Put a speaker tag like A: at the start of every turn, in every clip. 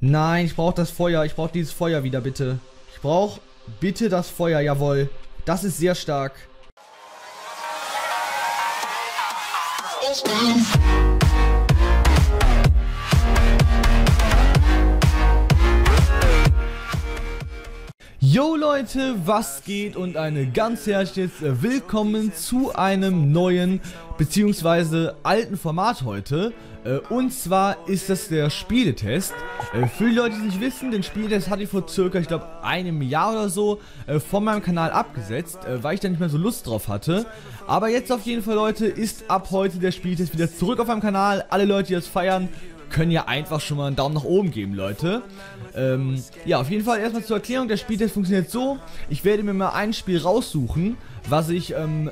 A: Nein, ich brauche das Feuer. Ich brauche dieses Feuer wieder, bitte. Ich brauche bitte das Feuer, jawohl. Das ist sehr stark. Yo Leute, was geht und eine ganz herzliches Willkommen zu einem neuen bzw. alten Format heute. Und zwar ist das der Spieletest. Für die Leute, die es nicht wissen, den Spieletest hatte ich vor circa, ich glaube, einem Jahr oder so von meinem Kanal abgesetzt, weil ich da nicht mehr so Lust drauf hatte. Aber jetzt auf jeden Fall, Leute, ist ab heute der Spieletest wieder zurück auf meinem Kanal. Alle Leute, die das feiern, können ja einfach schon mal einen Daumen nach oben geben, Leute. Ja, auf jeden Fall erstmal zur Erklärung, der Spieltest funktioniert so: Ich werde mir mal ein Spiel raussuchen, was ich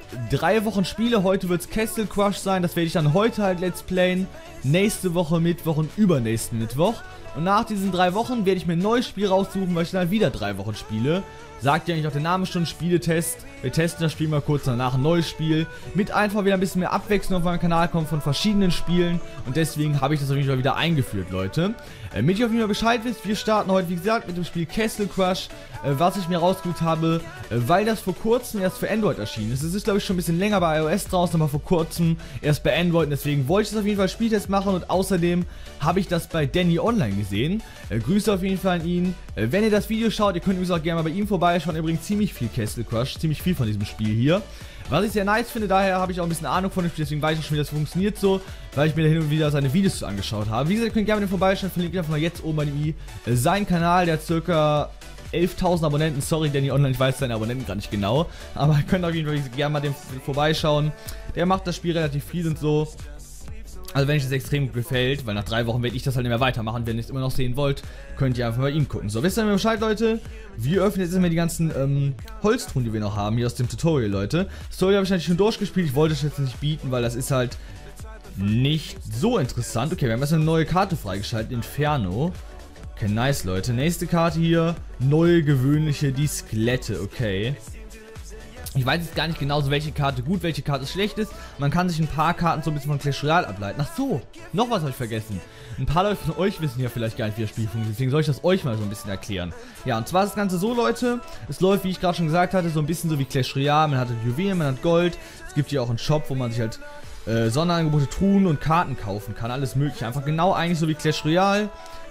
A: 3 Wochen spiele. Heute wird es Castle Crush sein, das werde ich dann heute halt let's playen. Nächste Woche Mittwoch und übernächsten Mittwoch. Und nach diesen 3 Wochen werde ich mir ein neues Spiel raussuchen, weil ich dann wieder 3 Wochen spiele. Sagt ja eigentlich auch der Name schon, Spieletest. Wir testen das Spiel mal kurz, danach ein neues Spiel. Mit einfach wieder ein bisschen mehr Abwechslung auf meinem Kanal kommt von verschiedenen Spielen. Und deswegen habe ich das auf jeden Fall wieder eingeführt, Leute. Damit ihr auf jeden Fall Bescheid wisst, wir starten heute, wie gesagt, mit dem Spiel Castle Crush. Was ich mir rausgesucht habe, weil das vor kurzem erst für Android erschienen ist. Es ist, glaube ich, schon ein bisschen länger bei iOS draußen, aber vor kurzem erst bei Android. Und deswegen wollte ich das auf jeden Fall Spieltest machen. Und außerdem habe ich das bei Danny Online gesehen. Grüße auf jeden Fall an ihn. Wenn ihr das Video schaut, ihr könnt übrigens auch gerne mal bei ihm vorbeischauen. Er bringt ziemlich viel Castle Crush, ziemlich viel von diesem Spiel hier. Was ich sehr nice finde, daher habe ich auch ein bisschen Ahnung von dem Spiel, deswegen weiß ich auch schon, wie das funktioniert so, weil ich mir da hin und wieder seine Videos angeschaut habe. Wie gesagt, ihr könnt gerne mit ihm vorbeischauen, verlinke ich einfach mal jetzt oben bei ihm seinen Kanal, der hat circa 11.000 Abonnenten. Sorry, Danny Online, ich weiß seine Abonnenten gar nicht genau, aber ihr könnt auf jeden Fall gerne mal dem vorbeischauen. Der macht das Spiel relativ viel und so. Also wenn euch das extrem gut gefällt, weil nach 3 Wochen werde ich das halt nicht mehr weitermachen. Wenn ihr es immer noch sehen wollt, könnt ihr einfach bei ihm gucken. So, wisst ihr mir Bescheid, Leute? Wir öffnen jetzt immer die ganzen Holztruhen, die wir noch haben, hier aus dem Tutorial, Leute. Das Tutorial habe ich natürlich schon durchgespielt. Ich wollte es jetzt nicht bieten, weil das ist halt nicht so interessant. Okay, wir haben erst eine neue Karte freigeschaltet, Inferno. Okay, nice, Leute. Nächste Karte hier, neue gewöhnliche, die Skelette, okay. Ich weiß jetzt gar nicht genau, so welche Karte gut, welche Karte schlecht ist. Man kann sich ein paar Karten so ein bisschen von Clash Royale ableiten. Ach so, noch was habe ich vergessen. Ein paar Leute von euch wissen ja vielleicht gar nicht, wie das Spiel funktioniert. Deswegen soll ich das euch mal so ein bisschen erklären. Ja, und zwar ist das Ganze so, Leute. Es läuft, wie ich gerade schon gesagt hatte, so ein bisschen so wie Clash Royale. Man hat Juwelen, man hat Gold. Es gibt hier auch einen Shop, wo man sich halt Sonderangebote, Truhen und Karten kaufen kann. Alles mögliche. Einfach genau eigentlich so wie Clash Royale.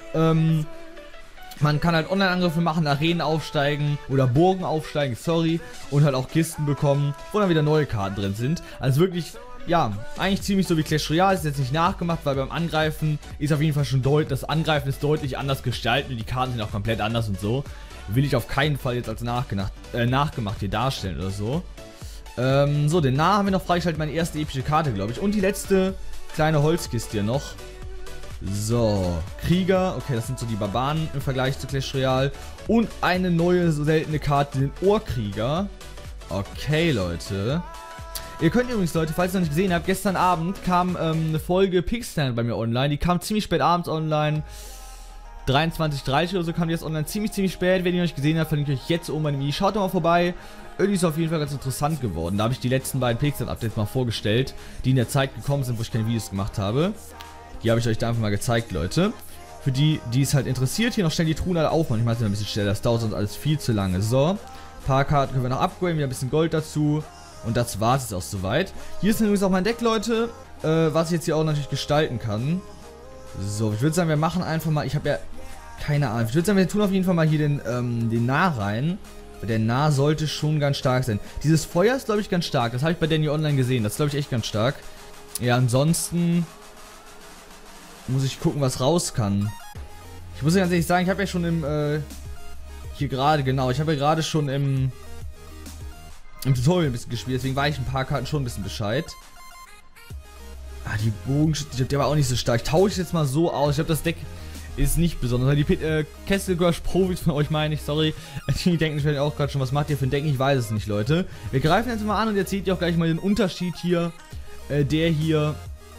A: Man kann halt Online-Angriffe machen, Arenen aufsteigen oder Burgen aufsteigen, sorry, und halt auch Kisten bekommen, wo dann wieder neue Karten drin sind. Also wirklich, ja, eigentlich ziemlich so wie Clash Royale, ist jetzt nicht nachgemacht, weil beim Angreifen ist auf jeden Fall schon deutlich, das Angreifen ist deutlich anders gestaltet und die Karten sind auch komplett anders und so. Will ich auf keinen Fall jetzt als nachgemacht hier darstellen oder so. So, den Nah haben wir noch freigeschaltet, meine erste epische Karte, glaube ich. Und die letzte kleine Holzkiste hier noch. So, Krieger, okay, das sind so die Barbaren im Vergleich zu Clash Royale. Und eine neue, so seltene Karte, den Ohrkrieger. Okay, Leute. Ihr könnt übrigens, Leute, falls ihr noch nicht gesehen habt, gestern Abend kam eine Folge Pixstand bei mir online. Die kam ziemlich spät abends online. 23:30 oder so kam die jetzt online, ziemlich spät. Wenn ihr noch nicht gesehen habt, verlinke ich euch jetzt oben bei dem i. Schaut doch mal vorbei. Irgendwie ist auf jeden Fall ganz interessant geworden. Da habe ich die letzten beiden Pixstand-Updates mal vorgestellt, die in der Zeit gekommen sind, wo ich keine Videos gemacht habe. Die habe ich euch da einfach mal gezeigt, Leute. Für die, die es halt interessiert, hier noch schnell die Truhen alle aufmachen. Ich mache es ein bisschen schneller, das dauert sonst alles viel zu lange. So, ein paar Karten können wir noch upgraden, wieder ein bisschen Gold dazu. Und das war es jetzt auch soweit. Hier ist übrigens auch mein Deck, Leute, was ich jetzt hier auch natürlich gestalten kann. So, ich würde sagen, wir machen einfach mal, ich habe ja keine Ahnung. Ich würde sagen, wir tun auf jeden Fall mal hier den Nah rein. Der Nah sollte schon ganz stark sein. Dieses Feuer ist, glaube ich, ganz stark. Das habe ich bei Danny Online gesehen. Das ist, glaube ich, echt ganz stark. Ja, ansonsten muss ich gucken, was raus kann. Ich muss ja ganz ehrlich sagen, ich habe ja schon hier gerade, genau, ich habe ja gerade schon im Tutorial ein bisschen gespielt, deswegen weiß ich ein paar Karten schon ein bisschen Bescheid. Ah, die Bogenschütze, der war auch nicht so stark. Ich tausche jetzt mal so aus. Ich glaube, das Deck ist nicht besonders. Die Castle Crush Profis von euch meine ich, sorry. Die denken vielleicht auch gerade schon, was macht ihr für ein Deck? Ich weiß es nicht, Leute. Wir greifen jetzt mal an und jetzt seht ihr auch gleich mal den Unterschied hier, der hier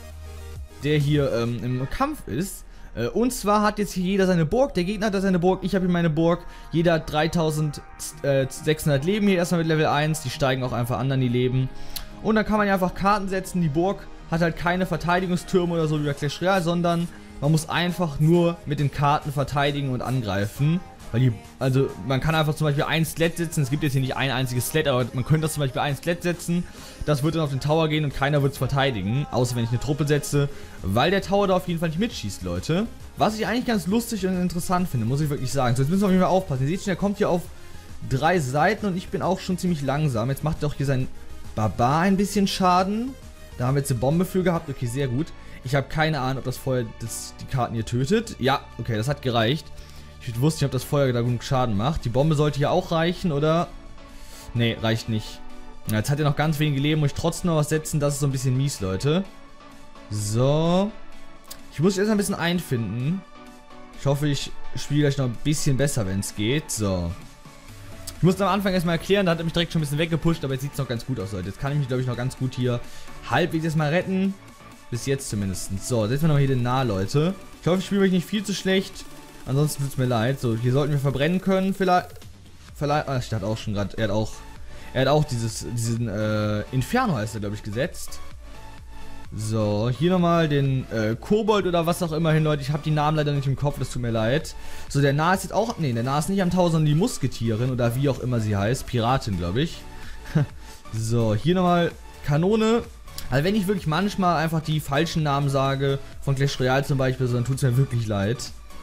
A: im Kampf ist. Und zwar hat jetzt hier jeder seine Burg. Der Gegner hat seine Burg, ich habe hier meine Burg. Jeder hat 3600 Leben hier erstmal mit Level 1. Die steigen auch einfach an die Leben. Und dann kann man ja einfach Karten setzen. Die Burg hat halt keine Verteidigungstürme oder so wie bei Clash Royale, sondern Man muss einfach nur mit den Karten verteidigen und angreifen. Weil also man kann einfach zum Beispiel ein Sled setzen. Es gibt jetzt hier nicht ein einziges Sled, aber man könnte das zum Beispiel ein Sled setzen. Das wird dann auf den Tower gehen und keiner wird es verteidigen. Außer wenn ich eine Truppe setze. Weil der Tower da auf jeden Fall nicht mitschießt, Leute. Was ich eigentlich ganz lustig und interessant finde, muss ich wirklich sagen. So, jetzt müssen wir auf jeden Fall aufpassen. Ihr seht schon, der kommt hier auf 3 Seiten und ich bin auch schon ziemlich langsam. Jetzt macht doch hier sein Barbar ein bisschen Schaden. Da haben wir jetzt eine Bombe für gehabt. Okay, sehr gut. Ich habe keine Ahnung, ob das Feuer die Karten hier tötet. Ja, okay, das hat gereicht. Ich wusste nicht, ob das Feuer da genug Schaden macht. Die Bombe sollte hier auch reichen, oder? Nee, reicht nicht. Ja, jetzt hat er noch ganz wenige Leben. Muss ich trotzdem noch was setzen. Das ist so ein bisschen mies, Leute. So. Ich muss mich erst ein bisschen einfinden. Ich hoffe, ich spiele gleich noch ein bisschen besser, wenn es geht. So. Ich musste am Anfang erstmal erklären. Da hat er mich direkt schon ein bisschen weggepusht. Aber jetzt sieht es noch ganz gut aus, Leute. Jetzt kann ich mich, glaube ich, noch ganz gut hier halbwegs erstmal retten. Bis jetzt zumindest. So, setzen wir noch hier den nah, Leute. Ich hoffe, ich spiele mich nicht viel zu schlecht. Ansonsten tut es mir leid. So, hier sollten wir verbrennen können. Vielleicht. Ah, ich dachte auch schon gerade. Er hat auch diesen Inferno heißt er, glaube ich, gesetzt. So, hier nochmal den Kobold oder was auch immer hin, Leute. Ich habe die Namen leider nicht im Kopf, das tut mir leid. So, der Nah ist jetzt auch. Nee, der Nah ist nicht am Tower, sondern die Musketierin oder wie auch immer sie heißt. Piratin, glaube ich. So, hier nochmal Kanone. Also, wenn ich wirklich manchmal einfach die falschen Namen sage, von Clash Royale zum Beispiel, so, dann tut es mir wirklich leid.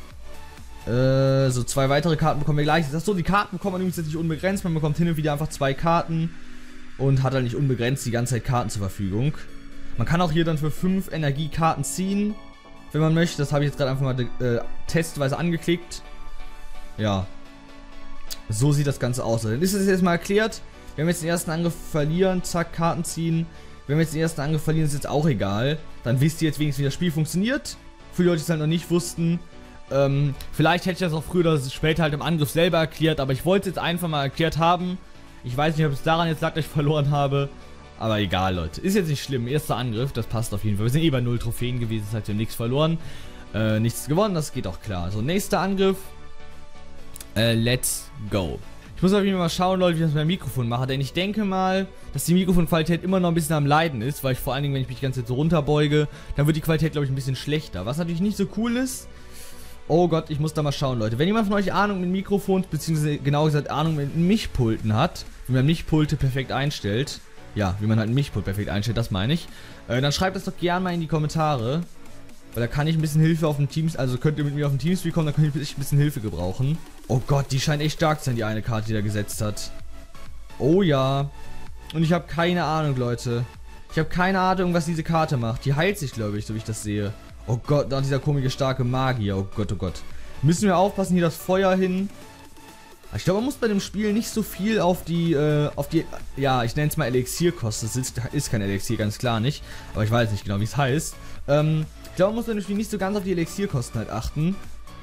A: So, 2 weitere Karten bekommen wir gleich. Achso, die Karten bekommt man übrigens jetzt nicht unbegrenzt. Man bekommt hin und wieder einfach 2 Karten und hat halt nicht unbegrenzt die ganze Zeit Karten zur Verfügung. Man kann auch hier dann für 5 Energiekarten ziehen, wenn man möchte. Das habe ich jetzt gerade einfach mal testweise angeklickt. Ja. So sieht das Ganze aus. Dann ist es jetzt mal erklärt. Wenn wir jetzt den ersten Angriff verlieren, zack, Karten ziehen. Wenn wir jetzt den ersten Angriff verlieren, ist jetzt auch egal. Dann wisst ihr jetzt wenigstens, wie das Spiel funktioniert. Für die Leute, die es halt noch nicht wussten. Vielleicht hätte ich das auch früher oder später halt im Angriff selber erklärt, aber ich wollte es jetzt einfach mal erklärt haben. Ich weiß nicht, ob es daran jetzt lag, dass ich verloren habe. Aber egal, Leute. Ist jetzt nicht schlimm. Erster Angriff, das passt auf jeden Fall. Wir sind eh bei 0 Trophäen gewesen, das heißt, wir haben nichts verloren. Nichts gewonnen, das geht auch klar. So, nächster Angriff. Let's go. Ich muss auf jeden Fall mal schauen, Leute, wie ich das mit meinem Mikrofon mache. Denn ich denke mal, dass die Mikrofonqualität immer noch ein bisschen am Leiden ist. Weil ich vor allen Dingen, wenn ich mich die ganze Zeit so runterbeuge, dann wird die Qualität, glaube ich, ein bisschen schlechter. Was natürlich nicht so cool ist. Oh Gott, ich muss da mal schauen, Leute. Wenn jemand von euch Ahnung mit Mikrofons, beziehungsweise genau gesagt Ahnung mit Mischpulten hat, wie man Mischpulte perfekt einstellt, ja, wie man halt ein Mischpult perfekt einstellt, das meine ich, dann schreibt das doch gerne mal in die Kommentare. Weil da kann ich ein bisschen Hilfe auf dem Teams, also könnt ihr mit mir auf dem Teamspeak kommen, da könnt ihr ein bisschen Hilfe gebrauchen. Oh Gott, die scheint echt stark zu sein, die eine Karte, die er gesetzt hat. Oh ja. Und ich habe keine Ahnung, Leute. Ich habe keine Ahnung, was diese Karte macht. Die heilt sich, glaube ich, so wie ich das sehe. Oh Gott, da dieser komische starke Magier. Oh Gott, oh Gott. Müssen wir aufpassen, hier das Feuer hin. Ich glaube, man muss bei dem Spiel nicht so viel auf die, ja, ich nenne es mal Elixierkosten. Das ist kein Elixier, ganz klar nicht. Aber ich weiß nicht genau, wie es heißt. Ich glaube, man muss bei dem Spiel nicht so ganz auf die Elixierkosten halt achten.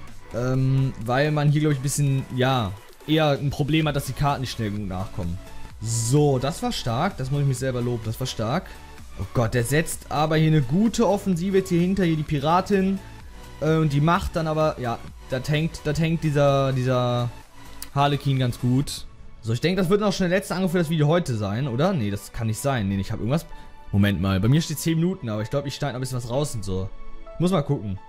A: Weil man hier, glaube ich, ein bisschen, ja, eher ein Problem hat, dass die Karten nicht schnell genug nachkommen. So, das war stark. Das muss ich mich selber loben. Das war stark. Oh Gott, der setzt aber hier eine gute Offensive jetzt hier hinter, hier die Piratin. Und die macht dann aber, ja, da tankt dieser Harlequin ganz gut. So, ich denke, das wird noch schon der letzte Angriff für das Video heute sein, oder? Nee, das kann nicht sein. Nee, ich habe irgendwas... Moment mal, bei mir steht 10 Minuten, aber ich glaube, ich schneide noch ein bisschen was raus und so. Muss mal gucken.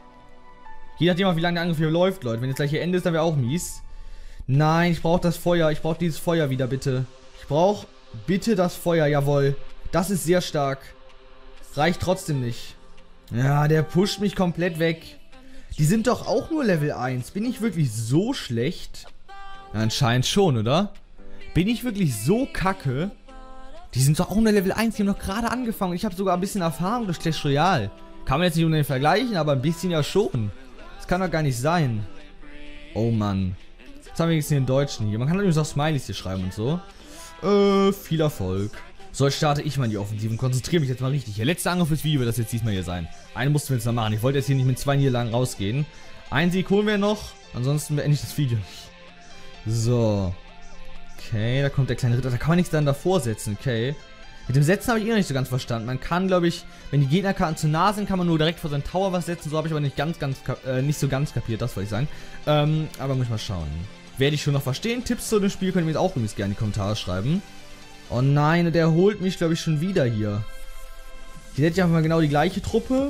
A: Je nachdem, wie lange der Angriff hier läuft, Leute. Wenn jetzt gleich hier Ende ist, dann wäre auch mies. Nein, ich brauche das Feuer. Ich brauche dieses Feuer wieder, bitte. Ich brauche bitte das Feuer, jawohl. Das ist sehr stark. Reicht trotzdem nicht. Ja, der pusht mich komplett weg. Die sind doch auch nur Level 1. Bin ich wirklich so schlecht? Ja, anscheinend schon, oder? Bin ich wirklich so kacke? Die sind doch auch nur Level 1. Die haben doch gerade angefangen. Ich habe sogar ein bisschen Erfahrung durch Clash Royale. Kann man jetzt nicht unbedingt vergleichen, aber ein bisschen ja schon. Das kann doch gar nicht sein. Oh Mann. Was haben wir jetzt hier in Deutschen hier? Man kann übrigens auch Smileys hier schreiben und so. Viel Erfolg. So, jetzt starte ich mal in die Offensive und konzentriere mich jetzt mal richtig. Der letzte Angriff fürs Video wird das jetzt diesmal hier sein. Einen mussten wir jetzt noch machen. Ich wollte jetzt hier nicht mit 2 Niederlagen rausgehen. Einen Sieg holen wir noch. Ansonsten beende ich das Video nicht. So. Okay, da kommt der kleine Ritter. Da kann man nichts dann davor setzen. Okay. Mit dem Setzen habe ich noch nicht so ganz verstanden. Man kann, glaube ich, wenn die Gegnerkarten zu nah sind, kann man nur direkt vor seinen Tower was setzen. So habe ich aber nicht so ganz kapiert. Das wollte ich sagen. Aber muss ich mal schauen. Werde ich schon noch verstehen. Tipps zu dem Spiel könnt ihr mir auch übrigens gerne in die Kommentare schreiben. Oh nein, der holt mich, glaube ich, schon wieder hier. Hier hätte ich einfach mal genau die gleiche Truppe.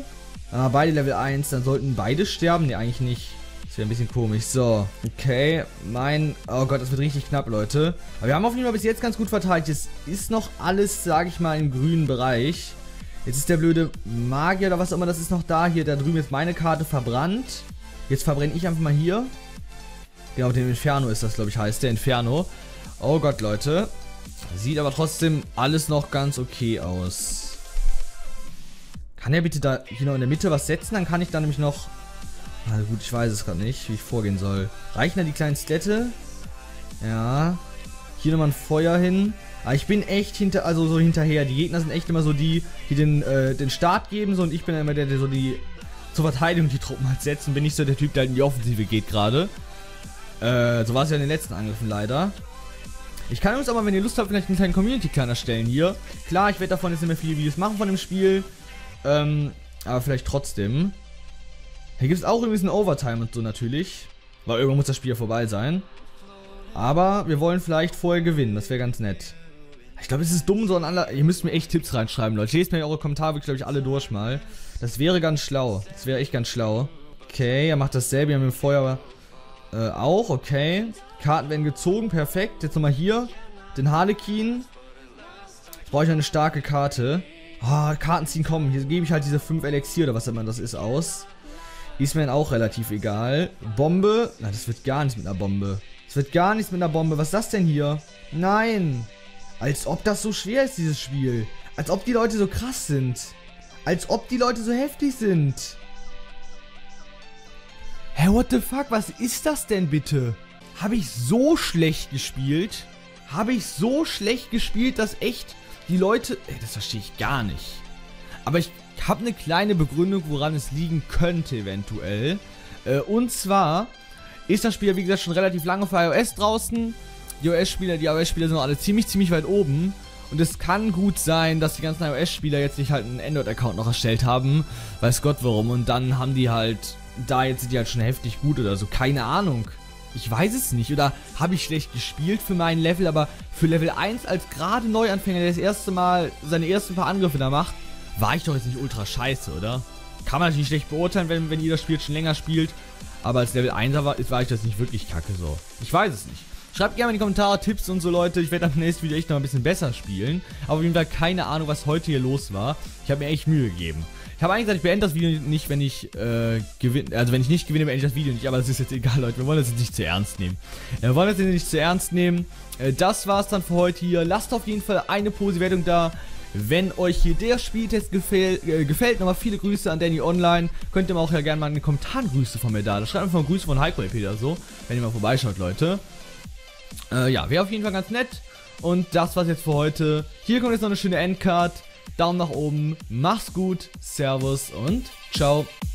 A: Beide Level 1, dann sollten beide sterben. Ne, eigentlich nicht. Das wäre ein bisschen komisch. So, okay. Oh Gott, das wird richtig knapp, Leute. Aber wir haben auf jeden Fall bis jetzt ganz gut verteidigt. Es ist noch alles, sage ich mal, im grünen Bereich. Jetzt ist der blöde Magier oder was auch immer, das ist noch da. Hier, da drüben ist meine Karte verbrannt. Jetzt verbrenne ich einfach mal hier. Genau, den Inferno ist das, glaube ich, heißt der Inferno. Oh Gott, Leute. Sieht aber trotzdem alles noch ganz okay aus. Kann er bitte da hier noch in der Mitte was setzen? Dann kann ich da nämlich noch... Na gut, ich weiß es gerade nicht, wie ich vorgehen soll. Reichen da die kleinen Skelette? Ja. Hier nochmal ein Feuer hin. Aber ich bin echt hinterher. Die Gegner sind echt immer so die den Start geben. So, und ich bin immer der so die zur Verteidigung die Truppen halt setzt. Und bin nicht so der Typ, der halt in die Offensive geht gerade. So war es ja in den letzten Angriffen leider. Ich kann übrigens auch mal, wenn ihr Lust habt, vielleicht einen kleinen Community-Clan erstellen hier. Klar, ich werde davon jetzt nicht mehr viele Videos machen von dem Spiel. Aber vielleicht trotzdem. Hier gibt es auch irgendwie ein Overtime und so natürlich. Weil irgendwann muss das Spiel ja vorbei sein. Aber wir wollen vielleicht vorher gewinnen. Das wäre ganz nett. Ich glaube, es ist dumm, sondern ihr müsst mir echt Tipps reinschreiben, Leute. Lest mir eure Kommentare wirklich, glaube ich, alle durch mal. Das wäre ganz schlau. Das wäre echt ganz schlau. Okay, er macht dasselbe. Wir haben im Feuer auch. Okay. Karten werden gezogen. Perfekt. Jetzt nochmal hier. Den Harlekin. Jetzt brauche ich eine starke Karte. Karten ziehen kommen. Hier gebe ich halt diese 5 Elixier oder was immer das ist aus. Ist mir dann auch relativ egal. Bombe. Na, das wird gar nichts mit einer Bombe. Das wird gar nichts mit einer Bombe. Was ist das denn hier? Nein. Als ob das so schwer ist, dieses Spiel. Als ob die Leute so krass sind. Als ob die Leute so heftig sind. Hä, what the fuck? Was ist das denn bitte? Habe ich so schlecht gespielt? Habe ich so schlecht gespielt, dass echt die Leute... Ey, das verstehe ich gar nicht. Aber ich habe eine kleine Begründung, woran es liegen könnte eventuell. Und zwar ist das Spiel, wie gesagt, schon relativ lange für iOS draußen. Die iOS-Spieler sind noch alle ziemlich weit oben. Und es kann gut sein, dass die ganzen iOS-Spieler jetzt nicht halt einen Android-Account noch erstellt haben. Weiß Gott warum. Und dann haben die halt... Da jetzt sind die halt schon heftig gut oder so. Keine Ahnung. Ich weiß es nicht. Oder habe ich schlecht gespielt für mein Level. Aber für Level 1 als gerade Neuanfänger, der das erste Mal seine ersten paar Angriffe da macht, war ich doch jetzt nicht ultra scheiße, oder? Kann man natürlich schlecht beurteilen, wenn ihr das Spiel schon länger spielt. Aber als Level 1er war ich das nicht wirklich kacke so. Ich weiß es nicht. Schreibt gerne in die Kommentare Tipps und so, Leute. Ich werde am nächsten Video echt noch ein bisschen besser spielen. Aber auf jeden Fall keine Ahnung, was heute hier los war. Ich habe mir echt Mühe gegeben. Ich habe eigentlich gesagt, ich beende das Video nicht, wenn ich gewinne. Also wenn ich nicht gewinne, beende ich das Video nicht. Aber das ist jetzt egal, Leute. Wir wollen das jetzt nicht zu ernst nehmen. Das war's dann für heute hier. Lasst auf jeden Fall eine positive Wertung da. Wenn euch hier der Spieltest gefällt, nochmal viele Grüße an Danny Online. Könnt ihr mir auch ja gerne mal in den Kommentaren Grüße von mir da. Schreibt einfach mal Grüße von HyperLP oder so, wenn ihr mal vorbeischaut, Leute. Ja, wäre auf jeden Fall ganz nett. Und das war's jetzt für heute. Hier kommt jetzt noch eine schöne Endcard. Daumen nach oben. Macht's gut. Servus und ciao.